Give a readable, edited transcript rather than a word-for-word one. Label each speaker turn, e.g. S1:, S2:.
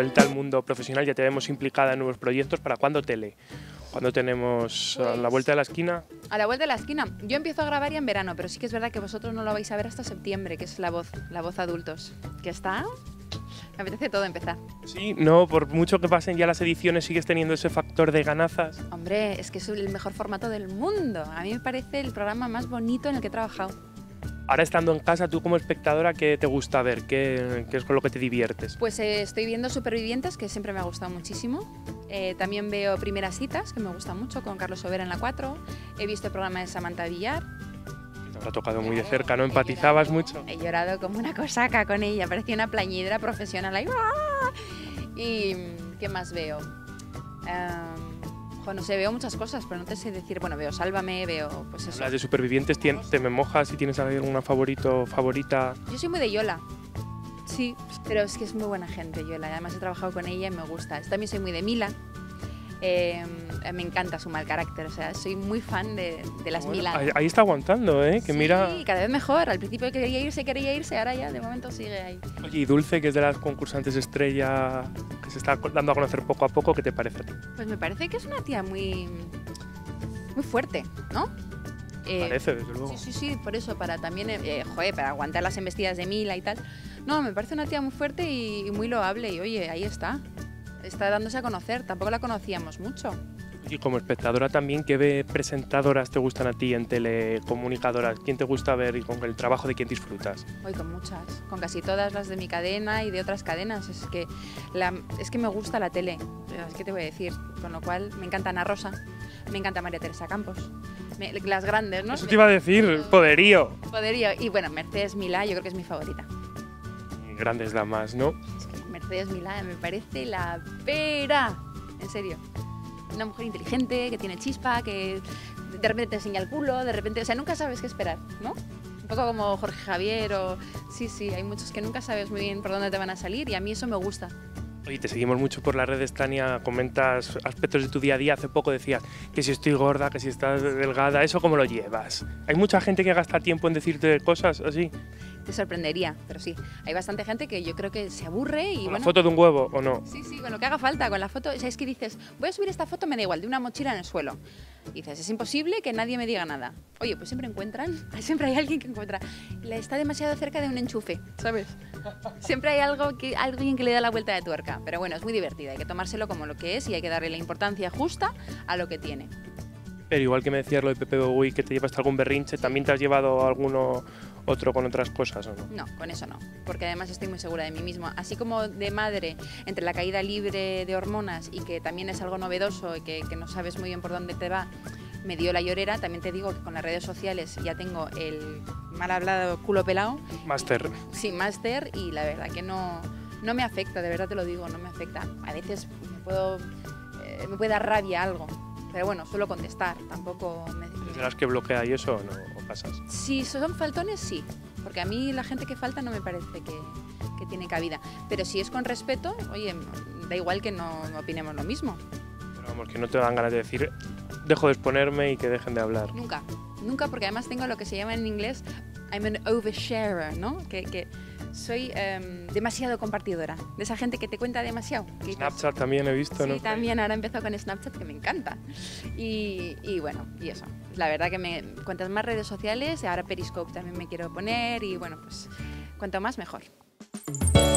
S1: vuelta al mundo profesional, ya te vemos implicada en nuevos proyectos. ¿Para cuándo tele? ¿Cuándo tenemos a la vuelta de la esquina?
S2: A la vuelta de la esquina. Yo empiezo a grabar ya en verano, pero sí que es verdad que vosotros no lo vais a ver hasta septiembre, que es la voz adultos. Que está... Me apetece todo empezar.
S1: Sí, no, por mucho que pasen ya las ediciones, sigues teniendo ese factor de ganazas.
S2: Hombre, es que es el mejor formato del mundo. A mí me parece el programa más bonito en el que he trabajado.
S1: Ahora estando en casa, tú como espectadora, ¿qué te gusta ver? ¿Qué es con lo que te diviertes?
S2: Pues estoy viendo Supervivientes, que siempre me ha gustado muchísimo. También veo Primeras Citas, que me gusta mucho, con Carlos Sobera en la 4. He visto el programa de Samantha Villar.
S1: Te habrá tocado muy de cerca, ¿no? ¿Empatizabas mucho?
S2: He llorado como una cosaca con ella, parecía una plañidera profesional ahí. ¿Y qué más veo? No sé, veo muchas cosas, pero no te sé decir. Bueno, veo Sálvame, veo pues eso.
S1: Hablas de Supervivientes, ¿te me mojas si tienes alguna favorita?
S2: Yo soy muy de Yola. Sí, pero es que es muy buena gente, Yola. Además he trabajado con ella y me gusta. También soy muy de Milan. Me encanta su mal carácter, o sea, soy muy fan de las
S1: bueno,
S2: Milan.
S1: Ahí está aguantando, ¿eh? Que
S2: sí,
S1: mira...
S2: cada vez mejor. Al principio quería irse, ahora ya de momento sigue ahí.
S1: Oye, y Dulce, que es de las concursantes estrella, que se está dando a conocer poco a poco, ¿qué te parece a ti?
S2: Pues me parece que es una tía muy fuerte, ¿no?
S1: Parece, desde luego.
S2: Sí, por eso, para también, para aguantar las embestidas de Mila y tal. No, me parece una tía muy fuerte y muy loable y oye, ahí está dándose a conocer, tampoco la conocíamos mucho.
S1: Y como espectadora también, ¿qué presentadoras te gustan a ti en telecomunicadoras? ¿Quién te gusta ver y con el trabajo de quién disfrutas?
S2: Hoy con muchas, con casi todas las de mi cadena y de otras cadenas. Es que me gusta la tele, es que te voy a decir, con lo cual me encanta Ana Rosa, me encanta María Teresa Campos, las grandes, ¿no?
S1: Eso te iba a decir, poderío.
S2: Poderío, y bueno, Mercedes Milá yo creo que es mi favorita.
S1: Y grandes damas, ¿no?
S2: Es que Mercedes Milá me parece la pera, en serio. Una mujer inteligente, que tiene chispa, que de repente te enseña el culo, de repente... O sea, nunca sabes qué esperar, ¿no? Un poco como Jorge Javier o... Sí, hay muchos que nunca sabes muy bien por dónde te van a salir y a mí eso me gusta.
S1: Oye, te seguimos mucho por las redes, Tania, comentas aspectos de tu día a día. Hace poco decías que si estoy gorda, que si estás delgada, ¿eso cómo lo llevas? ¿Hay mucha gente que gasta tiempo en decirte cosas así?
S2: Te sorprendería, pero sí. Hay bastante gente que yo creo que se aburre y
S1: ¿Con
S2: bueno...
S1: la foto de un huevo o no?
S2: Sí, con lo que haga falta, con la foto... O sea, es que dices, voy a subir esta foto, me da igual, de una mochila en el suelo. Y dices, es imposible que nadie me diga nada. Oye, pues siempre siempre hay alguien que encuentra. Está demasiado cerca de un enchufe, ¿sabes? Siempre hay alguien que le da la vuelta de tuerca. Pero bueno, es muy divertida, hay que tomárselo como lo que es y hay que darle la importancia justa a lo que tiene.
S1: Pero igual que me decías lo de Pepe Bogui, que te llevaste algún berrinche, ¿también te has llevado alguno otro con otras cosas o no?
S2: No, con eso no, porque además estoy muy segura de mí misma. Así como de madre, entre la caída libre de hormonas y que también es algo novedoso y que no sabes muy bien por dónde te va, me dio la llorera, también te digo que con las redes sociales ya tengo el mal hablado culo pelado.
S1: Máster.
S2: Sí, máster, y la verdad que no me afecta, de verdad te lo digo, no me afecta. A veces me puede dar rabia algo. Pero bueno, suelo contestar, tampoco me...
S1: ¿De las que bloquea y eso o no? ¿O pasas?
S2: Si son faltones, sí. Porque a mí la gente que falta no me parece que tiene cabida. Pero si es con respeto, oye, da igual que no opinemos lo mismo.
S1: Pero vamos, que no te dan ganas de decir, dejo de exponerme y que dejen de hablar.
S2: Nunca, porque además tengo lo que se llama en inglés, I'm an oversharer, ¿no? Que soy demasiado compartidora, de esa gente que te cuenta demasiado.
S1: Snapchat también he visto, ¿no?
S2: Sí, también ahora empezó con Snapchat, que me encanta. Y bueno, y eso. La verdad que cuantas más redes sociales, ahora Periscope también me quiero poner y bueno, pues cuanto más mejor.